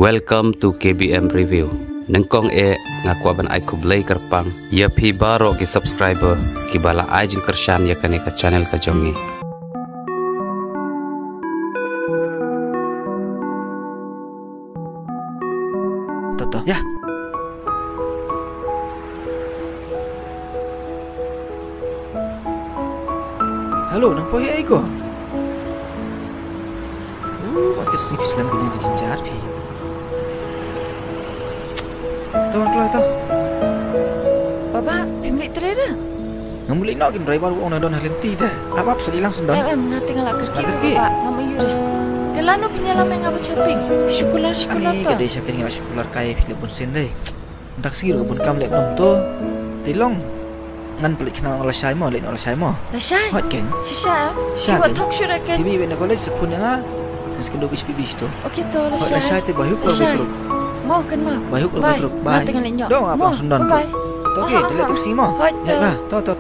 Welcome to KBM Review. Nengkong ngaku aban ai ku blay kerpang. Ya pi baro ki subscriber ki bala ai jing kershan ya kane ka channel ka jongi. Toto ya. Halo, nang poy ai ko. Pakai sini Islam gini dijinjar pi. Tahu kalau itu? Baba, pemilik trader. Nang mulai nak gini driver uang nadon halenti je. Apa sedilang sendon? Mengerti ngalak kerja Kerja? Baba, ngamu yura. Delano penyelam yang ngapa shopping. Syukular Ani ta. kadai syakin ngala syukular kaya film pun sendai. Ndak sih pun kam lek nom tu. Tilong ngan pelik kena oleh saya mo, lain oleh saya mo. Lashay. Hot kan? Shisha. Shisha Buat kan? talk show kan. Bibi benda college sepun yang sekedar bis tu. Okey tu Hot Lashay. saya tu bayu ko Lashay. grup. Mau kan mau. Bayu ko grup. Bye. Tengah lenyok. Dong apa sendon. Bye. Okey, dia tip si mo. Hot. Ya bah, tu.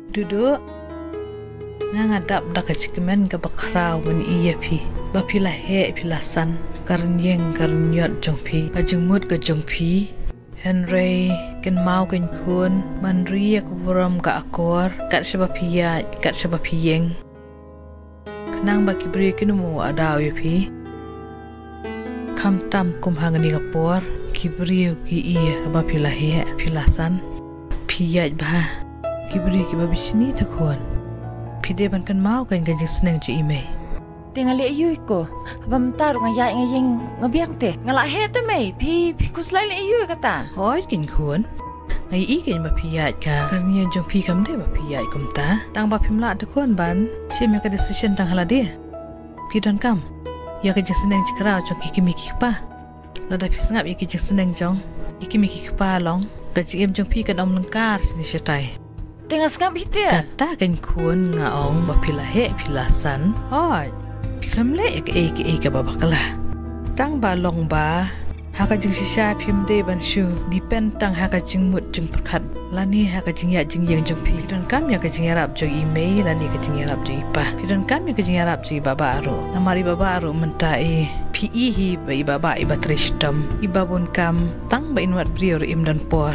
Duduk. Ngadap dak cikemen ke bakrau ban iya pi. Bapi lahe pilasan karnyeng karnyot jong pi. Kajengmut ke jong pi. Henry ken mau ken kun manri aku buram ka akor kat sebapia kat sebapiyeng. Kenang baki beri kenumu ada ya pi. Kam tam kum hangani kapor kibri ki iya bapi lahe pilasan. Piyaj bah kibri ki babi sini takun. Pide ban kan mau kan ganjing seneng je ime. Tinggal li ayu ko. Abam taru ngayai ngayeng ngabiang te. Ngalak he te mai. Pi kuslai li ayu kata. Hoi kin kun. Ngai I kan ba piyaj ka. Kan nya jong pi kam de ba piyaj kum ta. Tang ba pim la de kon ban. Si me ka decision tang hala de. Pi don kam. Ya ka jing seneng cikrao jong kikimiki pa. Lada pi sengap ya ki jing seneng jong. Ikimiki pa long. Ka jing jong pi kan om lengkar ni setai. Tengah sengap hiti ya? Kata kan kun ngaong ba pilahe pilasan. Hoi. Pikam le ke babakala. Tang ba long ba. Haka jing sisa pim de ban shu. Dipen tang haka jing mut jing perkat. Lani haka jing ya jing yang jong pi. Pidon kam ya ka jing yarap jong email. Lani ka jing yarap jong ipa. Pidon kam ya ka jing yarap jong baba aro. Namari baba aro mentai. Pi ihi ba ibaba iba trishtam. Iba bun kam. Tang ba inwat brior im dan por.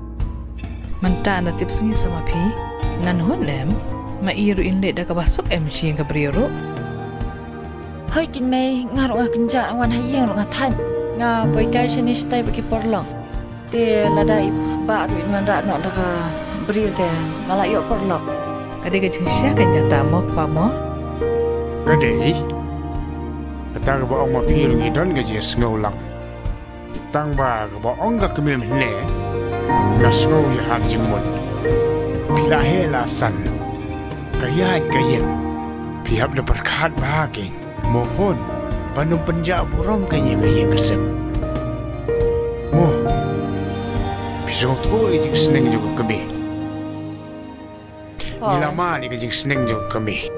Manta na tips ni sama pi ngan honem ma iru inle da ka basok MC yang ka brioro. Hoi kin mai ngar nga kenja wan hayeng nga than. Nga boy kai sini stai bagi porlong. Te ladai ba ru in manda no da ka brio te ngala yo porlok. Kade ka jingsia kan nyata mo pa mo. Kade kata ka ba ong ma pi ru idon ga jes ngolang. Tang ba ka ba ong ga kemem ne. Gasno ya hajimon pila hela san kaya kayen pihak da berkat bahagi mohon panum penjak burung kaya kaya kesem moh pisau tu ijing seneng juga kami nilama ni ijing seneng juga kami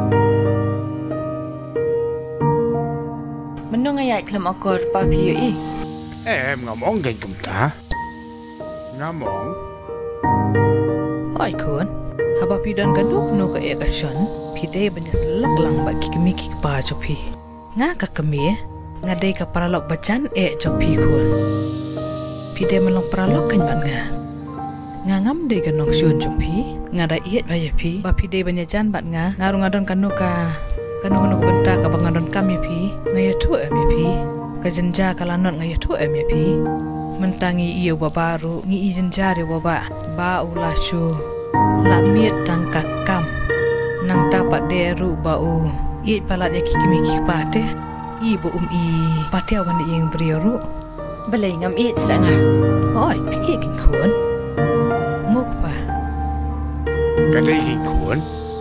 Menung ayat kelam akor papi yo i ngomong kan kumta ngamong Hoi kun. Haba pidon ganuk no ka ekasyon. Pide banya selak lang bagi kemiki pa jopi. Nga ka kemi ngadai ka paralok bacan jopi kun. Pide melong paralok kan ban nga. Nga ngam de ganok syun jopi. Ngada iet ba yapi. Ba pide banya jan bat nga. Ngarung ngadon kanuka. Kanuk bentak ka bangadon kam yapi. Ngaya tu yapi. Kajenja kalanot ngaya tu yapi. Mentangi iyo babaru ngi izin jari baba ba ulashu lamit tangka kam nang dapat deru bau i palat yaki kimiki pate ibu i pate awan yang brioru Balay ngam it sanga. oi pi kin kun muk pa kade kin kun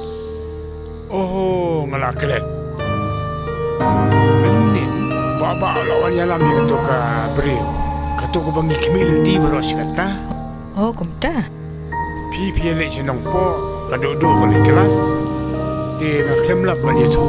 oh ngalaklet menin baba lawan yalam yang tu ka brio Kato ko bang ikimil di baros kata? Oh, kumta. Pi le sinong po kadodo ko ni kelas. Ti ngaklemlap man ito.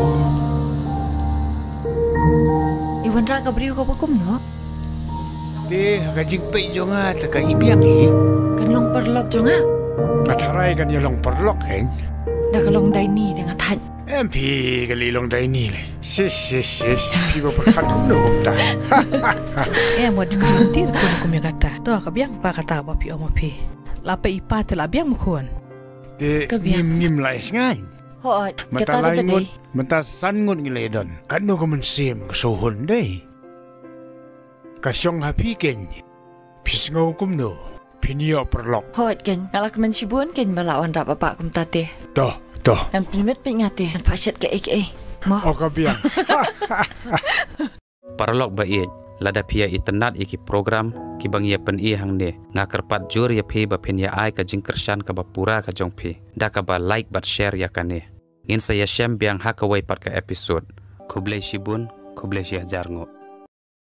Iwan ra ka brio ka bakum no? Ti kajing pe jo nga taka ibiang hi. Kanlong perlok jo nga. Ataray kan yalong perlok hen. Da kalong dai ni dengan than. MP kalilong dai ni le. Sis. Pi ba perkat ko no ta. Mo dikunti ko kum kata. To ka biang pa kata ba pi o mo pi. Lapa ipa te la biang mo kun. Ti ngim la isngan. Ho Mata laingot, mata sangot ngiledon. Kano ko man sim kasuhon day. Kasyong hapiken. Pisngaw kum no. Pinio perlok. Ho ken ngalak men sibun ken balawan ra bapak kum tate. Toh. Kan primit pingate kan pasyat ke mo. Oh kabiang. Paralok ba iet lada pia itenat iki program ki bang ye pen i hang ne nga kerpat jur ya phe ba pen ya ai ka jing kershan ka ba pura ka jong phe da ka ba like bat share ya kane in saya shem biang hakawai pat ka episode kublai shibun kublai shi hajar ngo